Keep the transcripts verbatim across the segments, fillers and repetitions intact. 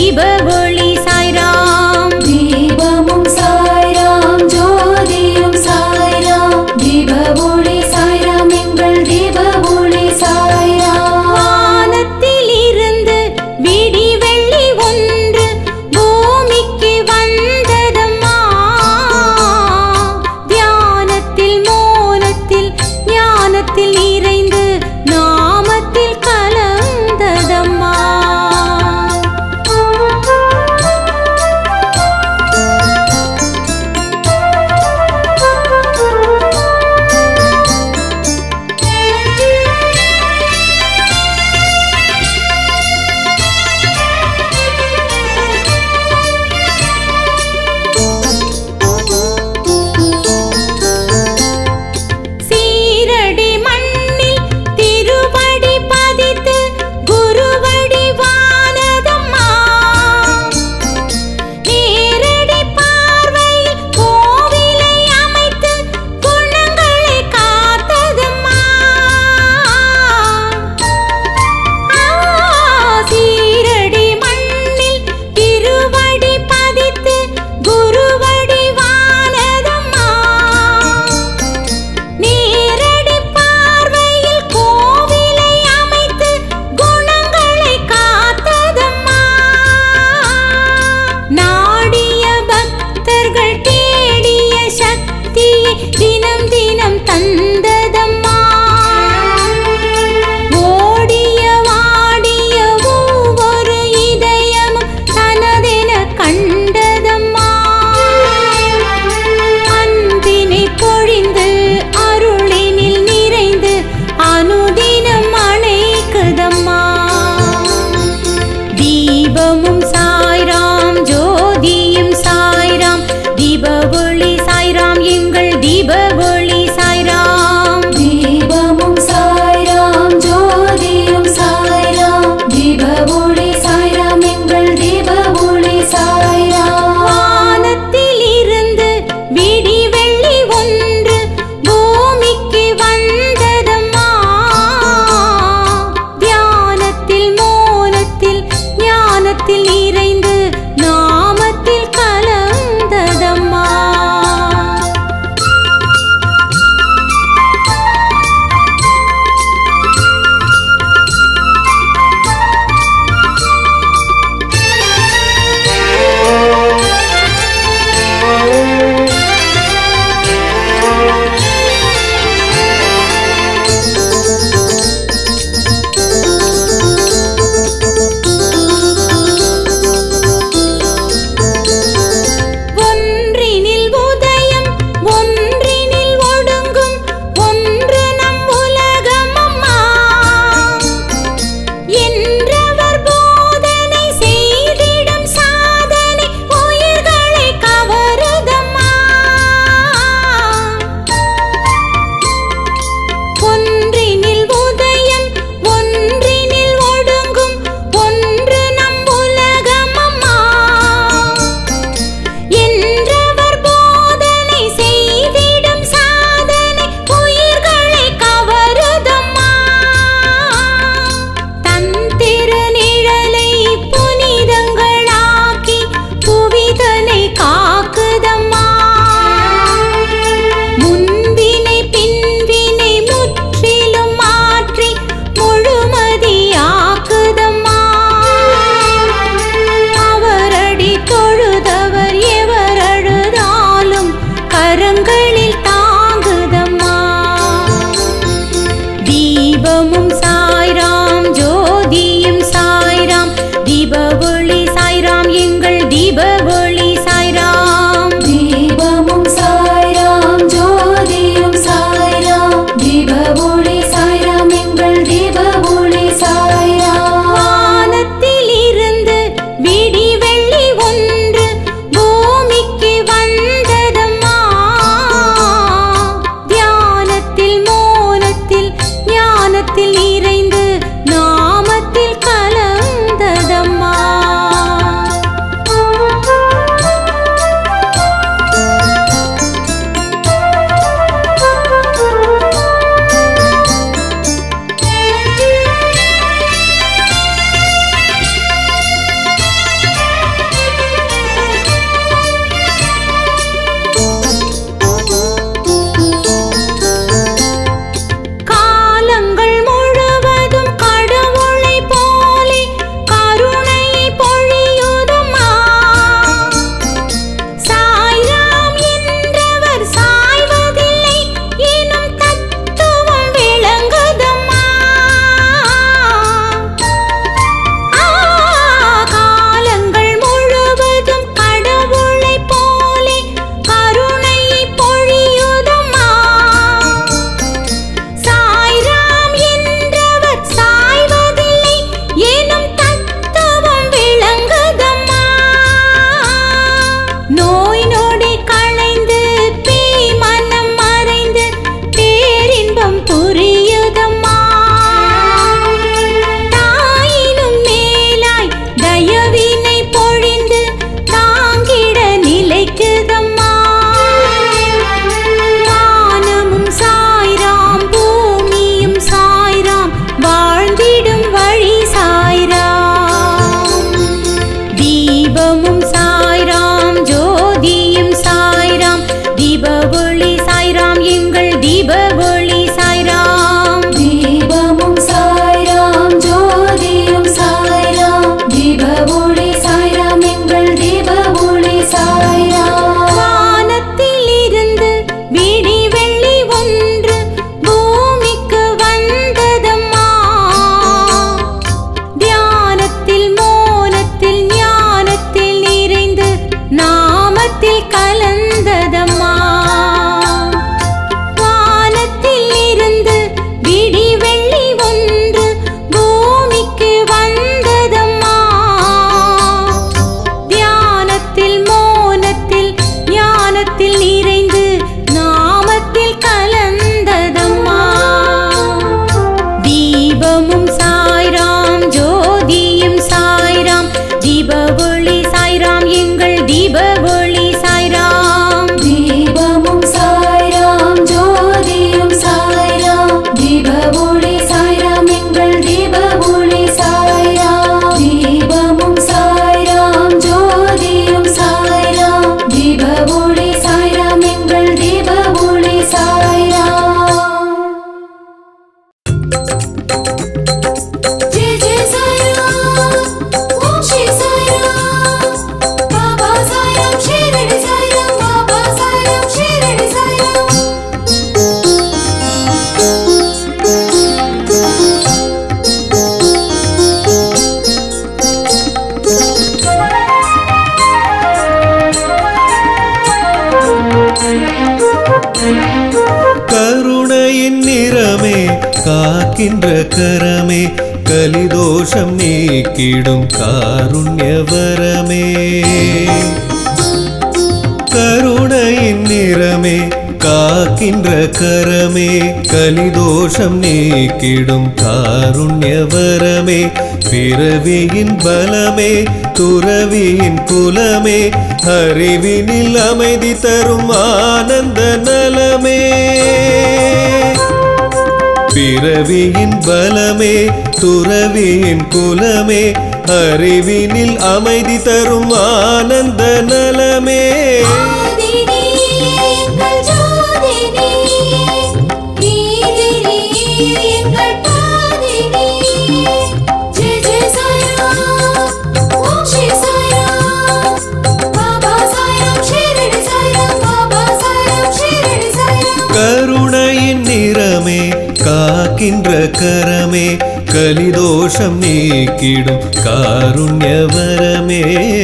தீப ஒளி சாய்ராம். தீபமும் சாய்ராம் ஜோதியும் சாய்ராம். தீப ஒளி சாய்ராம் எங்கள் தீப ஒளி சாய்ராம். வானத்தில் இருந்து விடி வெள்ளி ஒன்று பூமிக்கு வந்ததம்மா. தியானத்தில் மோனத்தில் ஞானத்தில் நிறைந்து நாமத்தில் கலந்ததம்மா. சீரடி மண்ணில் திருவடி பதித்து குருவடி வானதம்மா. நேரடி பார்வையில் கோவிலை அமைத்து குணங்களை காத்ததம்மா. சீரடி மண்ணில் திருவடி பதித்து குருவடி வானதம்மா. நேரடி பார்வையில் கோவிலை அமைத்து குணங்களை காத்ததம்மா. நாடிய பக்தர்கள் தேடிய சக்தியை தினம் தினம் தந்ததம்மா. ஓடிய வாடிய ஒவ்வொரு இதயமும் தனதென கண்டதம்மா. அன்பினை பொழிந்து அருளினில் நிறைந்து அனுதினம் அணைக்குதம்மா. தீபமும் சாய்ராம் ஜோதியும் சாய்ராம். தீப ஒளி சாய்ராம் எங்கள் தீப ஒளி சாய்ராம். தீபமும் சாய்ராம் ஜோதியும் சாய்ராம். தீப ஒளி சாய்ராம் எங்கள் தீப ஒளி சாய்ராம். வானத்தில் இருந்து விடி வெள்ளி ஒன்று பூமிக்கு வந்ததம்மா. தியானத்தில் மோனத்தில் ஞானத்தில் நிறைந்து நாமத்தில் கலந்ததம்மா. காக்கின்ற கரமே கலிதோஷம் நீக்கிடும் காருண்யவரமே கருணையின் நிறமே காக்கின்ற கரமே கலிதோஷம் நீக்கிடும் காருண்யவரமே பிறவியின் பலமே துறவியின் குலமே அறிவினில் அமைதி தரும் ஆனந்த நலமே பிறவியின் பலமே துறவியின் குலமே அறிவினில் அமைதி தரும் ஆனந்த நலமே கருணையின் நிறமே காக்கின்ற கரமே கலிதோஷம் நீக்கிடும் காருண்யவரமே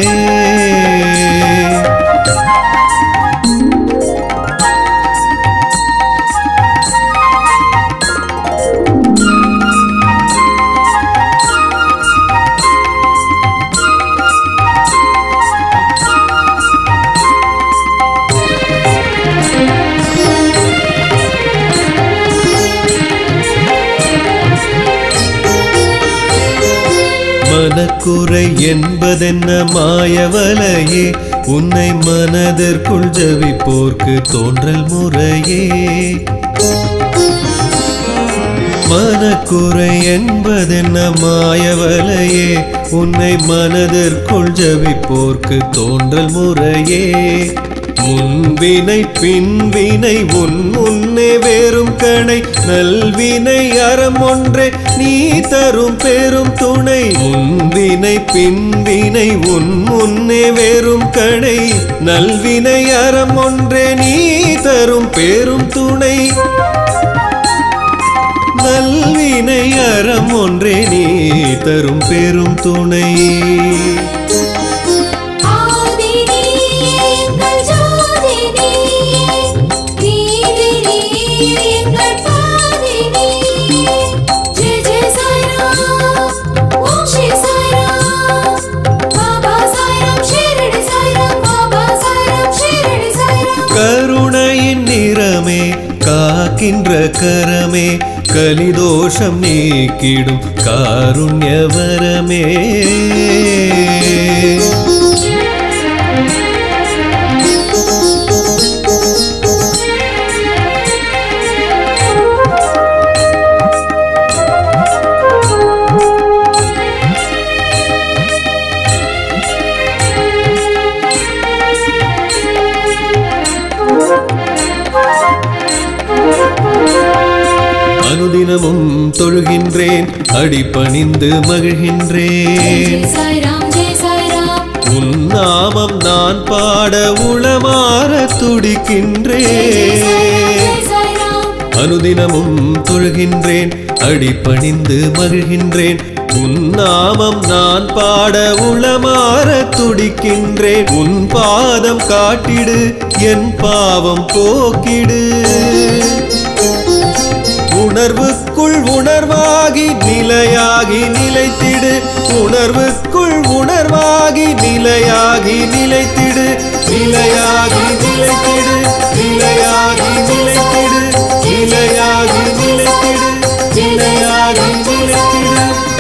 மனக்குறை என்பதென்ன மாயவலையே உன்னை மனதிற்குள் ஜபிப்போர்க்கு தோன்றல் முறையே மனக்குறை என்பதென்ன மாயவலையே உன்னை மனதிற்குள் ஜபிப்போர்க்கு தோன்றல் முறையே முன்வினை பின்வினை உன் முன்னே வேறும் கணை நல்வினை அறம் ஒன்றே நீ தரும் பெரும் துணை முன்வினை பின்வினை உன் முன்னே வேறும் கணை நல்வினை அறம் ஒன்றே நீ தரும் பெரும் துணை நல்வினை அறம் ஒன்றே நீ தரும் பெரும் துணை கருணையின் நிறமே காக்கின்ற கரமே கலிதோஷம் நீக்கிடும் காருண்யவரமே அனுதினமும் தொழுகின்றேன் அடிபணிந்து மகிழ்கின்றேன் உன் நாமம் நான் பாட உளமாற துடிக்கின்றேன் அனுதினமும் தொழுகின்றேன் அடிபணிந்து மகிழ்கின்றேன் உன் நாமம் நான் பாட உளமாற துடிக்கின்றேன் உன் பாதம் காட்டிடு என் பாவம் போக்கிடு உணர்வுக்குள் உணர்வாகி நிலையாகி நிலைத்திடு உணர்வுக்குள் உணர்வாகி நிலையாகி நிலைத்திடு நிலையாகி நிலைத்திடு நிலையாகி நிலைத்திடு நிலையாகி நிலைத்திடு நிலையாகி நிலைத்திடு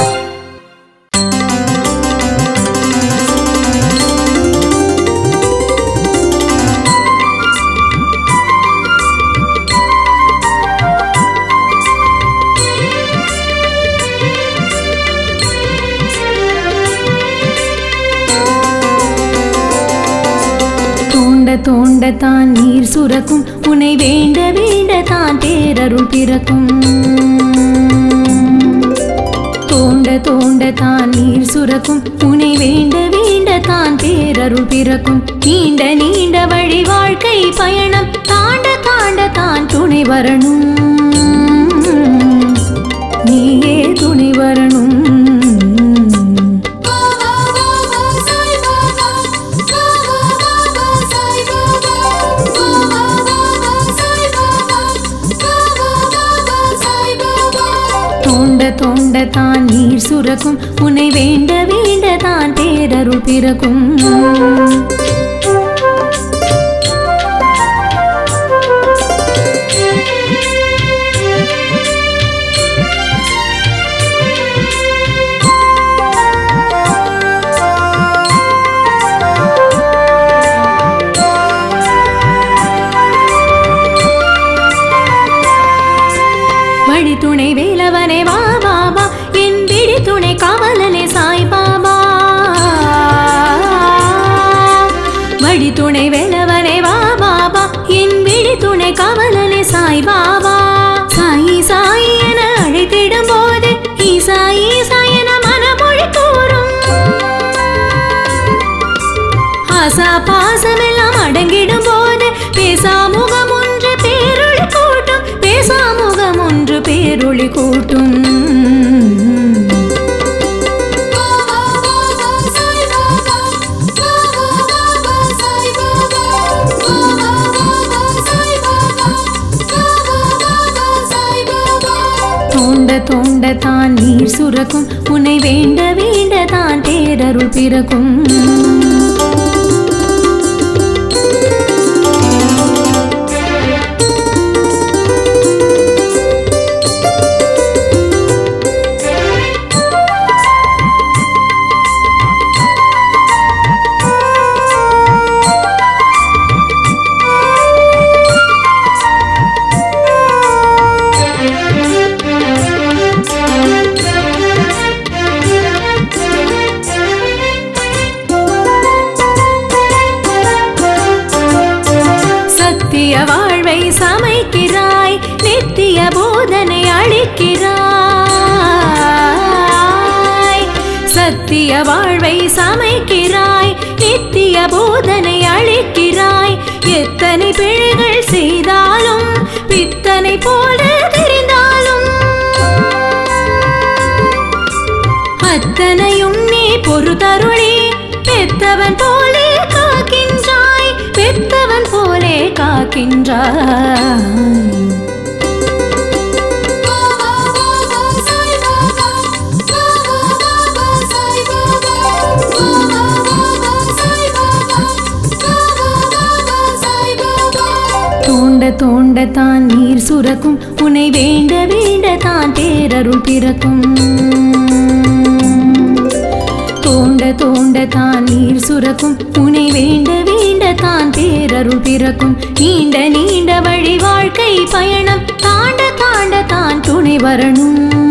தோண்டத்தான் நீர் சுரக்கும் உன்னை வேண்ட வேண்டத்தான் பேரருள் பிறக்கும் தோண்ட தோண்டத்தான் நீர் சுரக்கும் உன்னை வேண்ட வேண்டத்தான் பேரருள் பிறக்கும் நீண்ட நீண்ட வழி வாழ்க்கை பயணம் தாண்ட தாண்ட தான் துணை வரணும் நீயே துணை வரணும் தோண்ட தான் நீர் சுரக்கும் உன்னை வேண்ட வேண்ட தான் பேரருள் பிறக்கும் துணை வேலவனே வா பாபா என் விழி துணை காவலனே சாய் பாபா வழி துணை வேலவனே வா பாபா என் விழி துணை காவலனே சாய் பாபா சாயி சாயி என அழைத்திடும் போது ஈசா ஈசா என மனமொழி கூறும் ஆசா பாசமெல்லாம் அடங்கிடும் போது பேசா முகம் ஒன்று பேரொளி கூட்டும் பேசா முகம் ஒன்று பேரொளி கூட்டும் தோண்ட தோண்ட தான் நீர் சுரக்கும் உன்னை வேண்ட வேண்ட தான் பேரருள் பிறக்கும் வாழ்வை சமைக்கிறாய் நித்திய போதனை அளிக்கிறாய் சத்திய வாழ்வை சமைக்கிறாய் நித்திய போதனை அளிக்கிறாய் எத்தனை பிழைகள் செய்தாலும் பித்தனை போல தெரிந்தாலும் அத்தனையும் நீ பொறுத்தருளி பெத்தவன் போலே காக்கின்றாய் பெத்தவன் போலே காக்கின்றாய் தோண்ட தோண்ட தான் நீர் சுரக்கும் உன்னை வேண்ட வேண்ட தான் பேரருள் பிறக்கும் தோண்ட தோண்ட தான் நீர் சுரக்கும் உன்னை வேண்ட வேண்ட தான் பேரருள் பிறக்கும் நீண்ட நீண்ட வழி வாழ்க்கை பயணம் தாண்ட தாண்ட தான் துணை வரணும்